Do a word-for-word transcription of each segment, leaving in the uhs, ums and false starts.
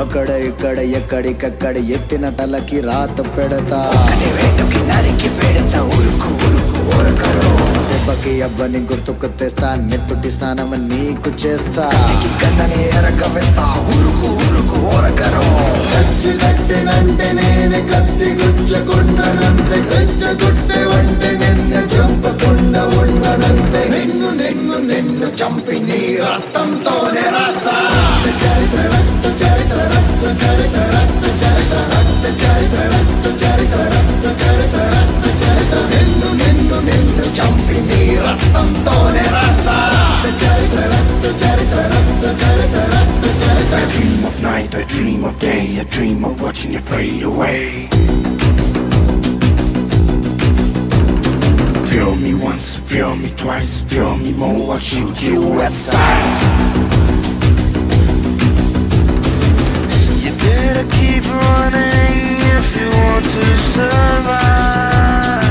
అక్కడ ఇక్కడ ఎక్కడికక్కడ ఎత్తిన తలకి రాత పెడతా నరికి పెడతా ఉరుకు ఉరుకు ఉరకరు దెబ్బకి అబ్బని గుర్తుకు తెస్తా నెత్తుటి స్నానం నీకు చేస్తా కన్నని ఎరక వేస్తా ఉరుకు ఉరుకు ఉరకరు కచ్చి కట్టినంటే నేనే కత్తి గుచ్చకుండనంతే కచ్చగుట్టే వంటే నిన్ను చంపకుండా ఉండనంతే నిన్ను నిన్ను నిన్ను చంపి నీ రక్తంతోనే రాస్తా చరిత్ర రక్త చరిత్ర రక్త చరిత్ర రక్త చరిత్ర రక్త చరిత్ర రక్త చరిత్ర రక్త చరిత్ర రక్త చరిత్ర నిన్ను నిన్ను నిన్ను చంపి నీ రక్తంతోనే రాస్తా చరిత్ర రక్త చరిత్ర రక్త చరిత్ర రక్త చరిత్ర I dream of night, I dream of day, I dream of watching you fade away. Feel me once, feel me twice, feel me more, I'll shoot you aside. You better keep running if you want to survive.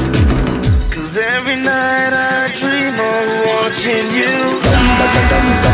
Cause every night I dream of watching you die.